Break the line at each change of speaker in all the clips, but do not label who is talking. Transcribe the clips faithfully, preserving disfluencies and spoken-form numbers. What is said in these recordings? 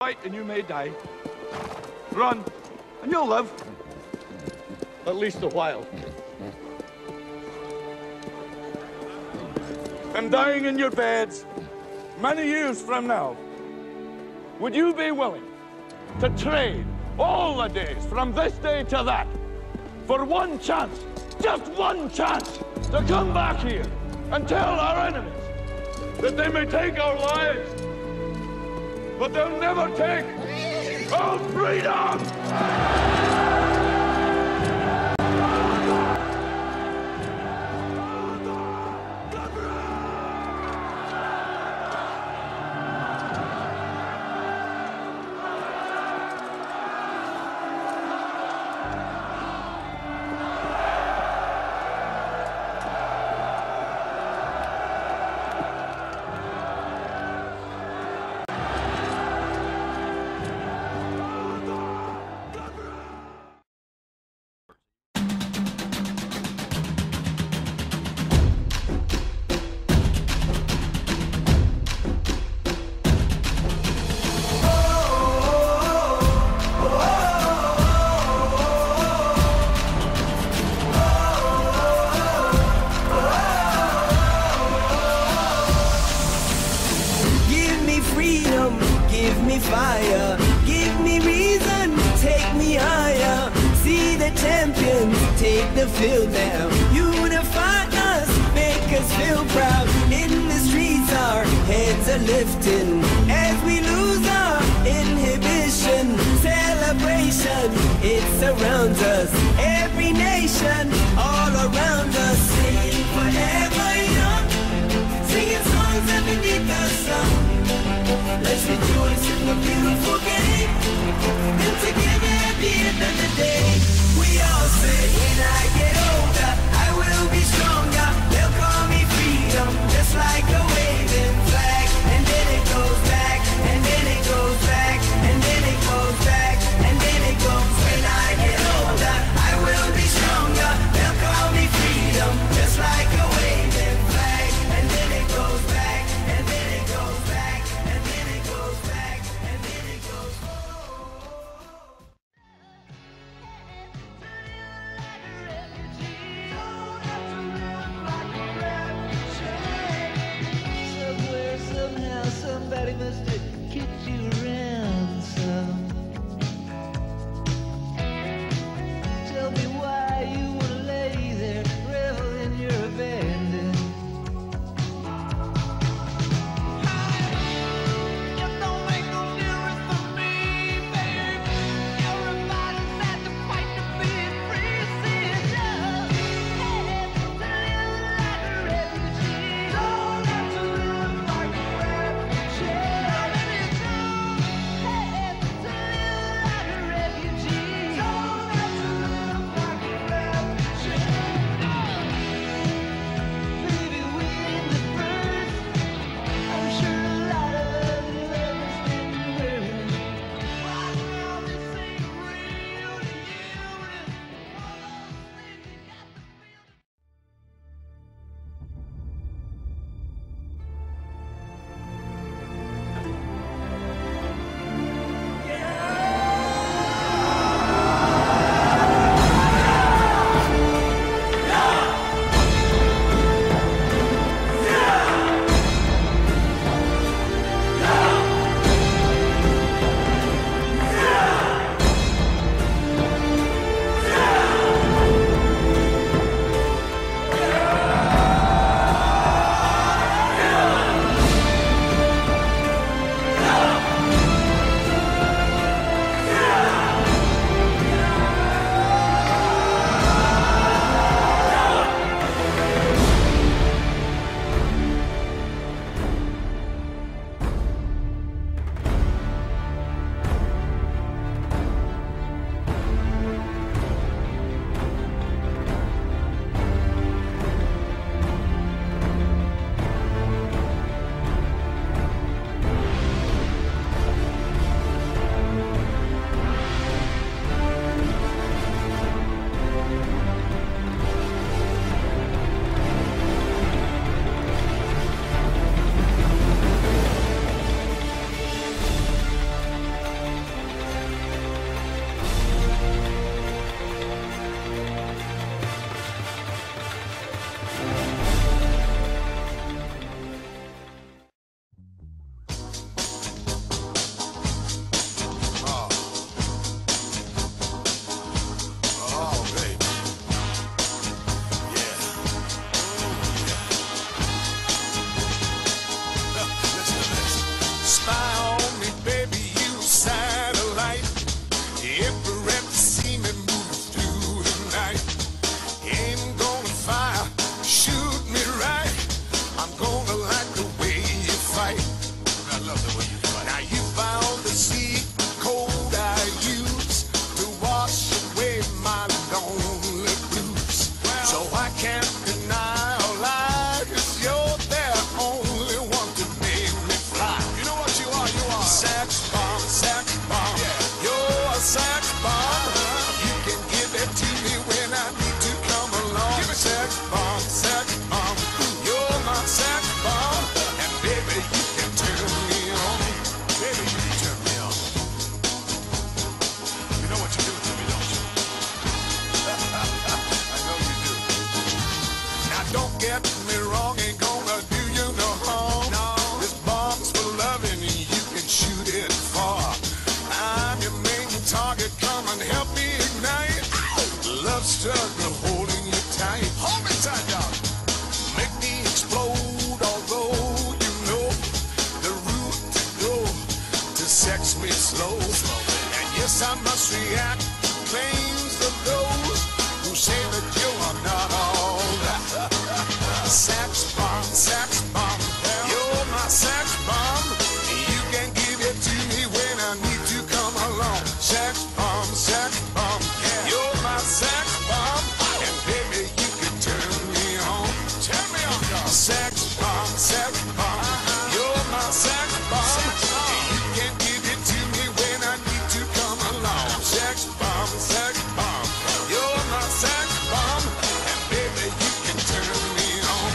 fight and you may die. Run, and you'll live. At least a while. And dying in your beds many years from now, would you be willing to trade all the days from this day to that for one chance, just one chance, to come back here and tell our enemies that they may take our lives, but they'll never take our freedom!
Fire, give me reason, take me higher. See the champions take the field now. Unify us, make us feel proud. In the streets our heads are lifting as we lose our inhibition. Celebration, it surrounds us. Every nation, all around us. Singing forever young, singing songs underneath the sun. Let's rejoice in the beautiful game, and together at the end of the day, we all say, when I get older, I will be stronger. They'll call me freedom, just like a waving flag. And then it goes back, and then it goes back, and then it goes back, and then it goes. When I get older, I will be stronger. They'll call me freedom, just like a waving flag. And then it goes back, and then it goes back.
get me wrong, ain't gonna do you no harm. No. This bomb's for loving, you can shoot it far. I'm your main target, come and help me ignite. Love struggle holding you tight. Hold me tight, dog. Make me explode, although you know the route to go to sex me slow. And yes, I must react to claims of those who say that you are not all that. Sex bomb, sex bomb, you're my sex bomb. You can give it to me when I need to come along. Sex bomb, sex bomb, you're my sex bomb. And baby, you can turn me on. Turn me on, dog. Sex bomb, sex bomb, you're my sex bomb. You can give it to me when I need to come along. Sex bomb, sex bomb, you're my sex bomb. And baby, you can turn me on.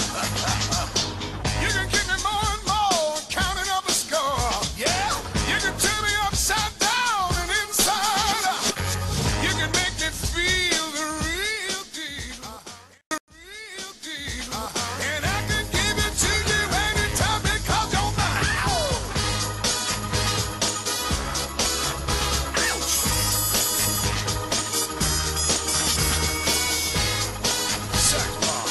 You can give me more and more, counting up a score. Yeah, you can turn me upside down and inside out. You can make me feel the real deal, the real deal. And I can give it to you anytime because you're mine. Sex bomb.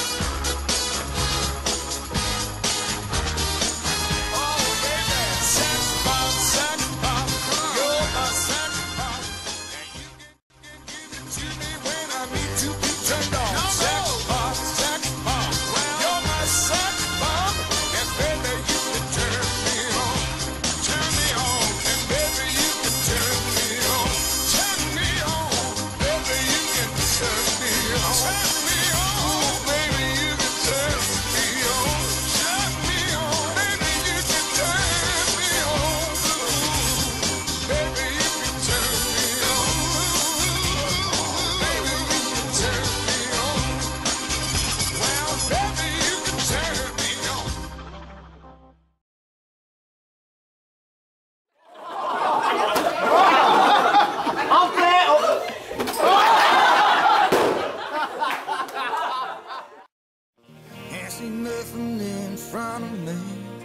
Oh, baby. Sex bomb, sex bomb. You're my sex bomb. And you can give it to me when I need to be turned on. Sex bomb, sex bomb. You're my sex bomb. And baby, you can turn me on. Turn me on. And baby, you can turn me on. Turn me on. Baby, you can turn me on. Turn me on. Baby, you can turn me on. Turn me on. Baby, you can turn me on. Baby, you can turn me on. Baby, you can turn me on. Well, baby, you can turn me on.
Can't see nothing in front of me.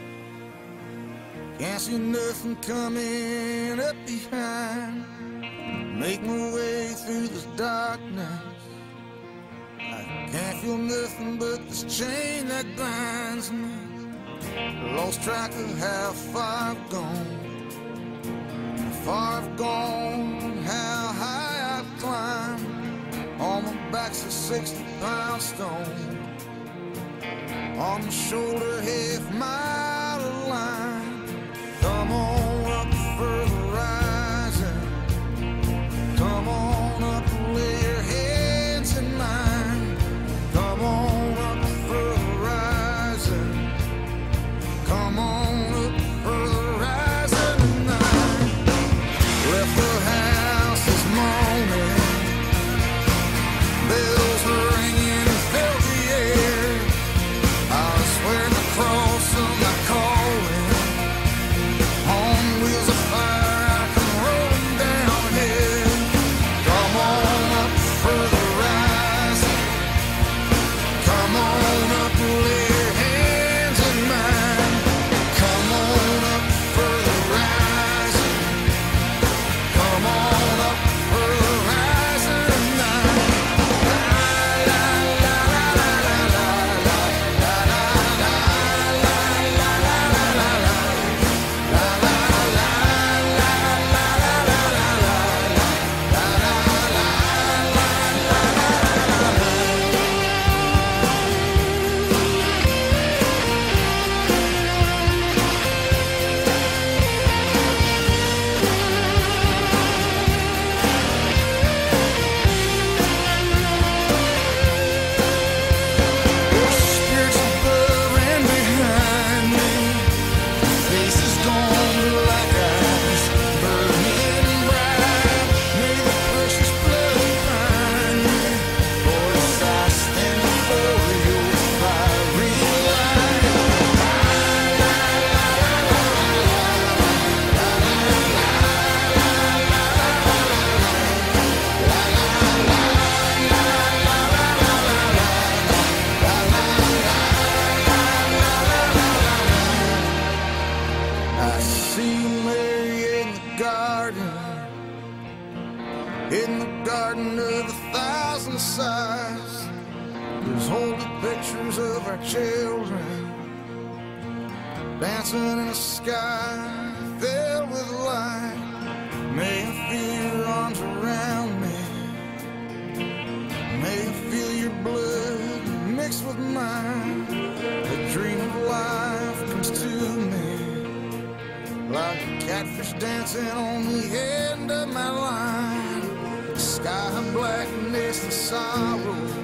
Can't see nothing coming up behind. Make my way through this darkness. I can't feel nothing but this chain that binds me. Lost track of how far I've gone. How far I've gone, how high I've climbed. On my back's a sixty pound stone. On my shoulder, half mile of line. Come on up for the rising. Come on up and lay your hands in mine. Come on up for the rising. Come on up for the rising tonight. Left the house this morning. Bells were ringing and filled the air. I was wearing the cross on my car. size. There's holy pictures of our children dancing in a sky filled with light. May I feel your arms around me. May I feel your blood mixed with mine. The dream of life comes to me like a catfish dancing on the end of my line. Sky blackness and sorrow